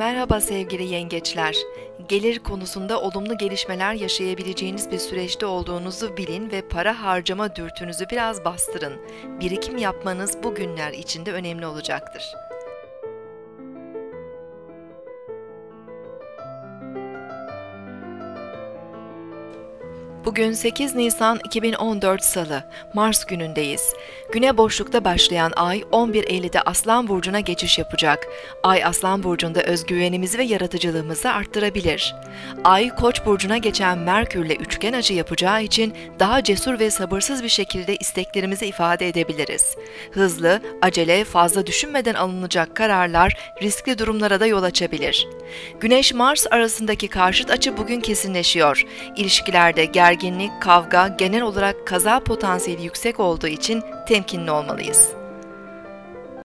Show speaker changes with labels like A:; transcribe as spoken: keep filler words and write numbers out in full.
A: Merhaba sevgili yengeçler. Gelir konusunda olumlu gelişmeler yaşayabileceğiniz bir süreçte olduğunuzu bilin ve para harcama dürtünüzü biraz bastırın. Birikim yapmanız bu günler içinde önemli olacaktır. Bugün sekiz Nisan iki bin on dört Salı, Mars günündeyiz. Güne boşlukta başlayan ay on bir Eylül'de Aslan Burcu'na geçiş yapacak. Ay Aslan Burcu'nda özgüvenimizi ve yaratıcılığımızı arttırabilir. Ay Koç Burcu'na geçen Merkür'le üçgen açı yapacağı için daha cesur ve sabırsız bir şekilde isteklerimizi ifade edebiliriz. Hızlı, acele, fazla düşünmeden alınacak kararlar riskli durumlara da yol açabilir. Güneş-Mars arasındaki karşıt açı bugün kesinleşiyor. İlişkilerde gerginlik, kavga, genel olarak kaza potansiyeli yüksek olduğu için temkinli olmalıyız.